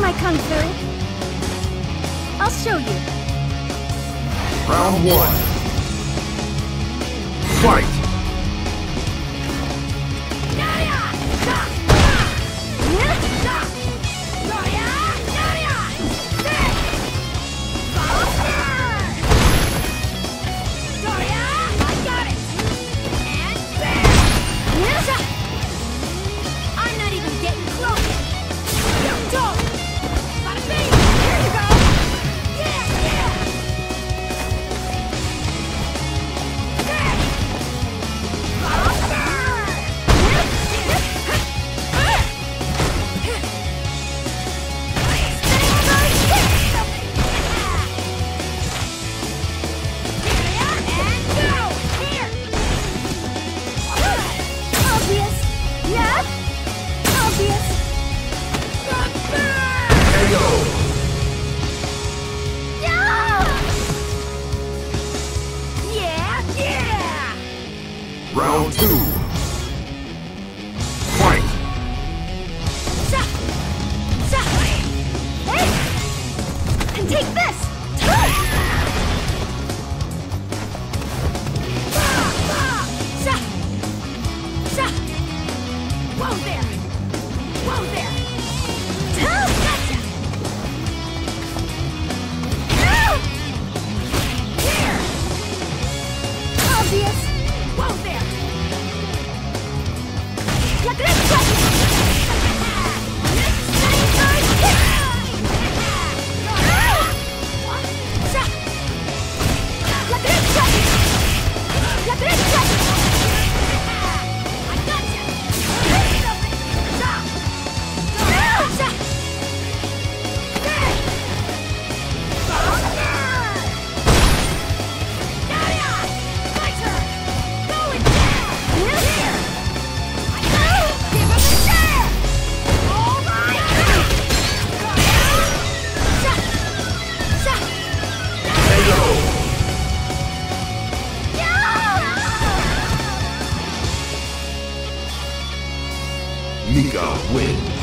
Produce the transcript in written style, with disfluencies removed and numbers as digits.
my kung fu. I'll show you. Round 1. Fight! Round 2. Fight! And take this! Whoa there! Whoa there! Gotcha! Here! Obvious! Whoa there! La derecha! La derecha! La derecha! I gotcha! Mika wins.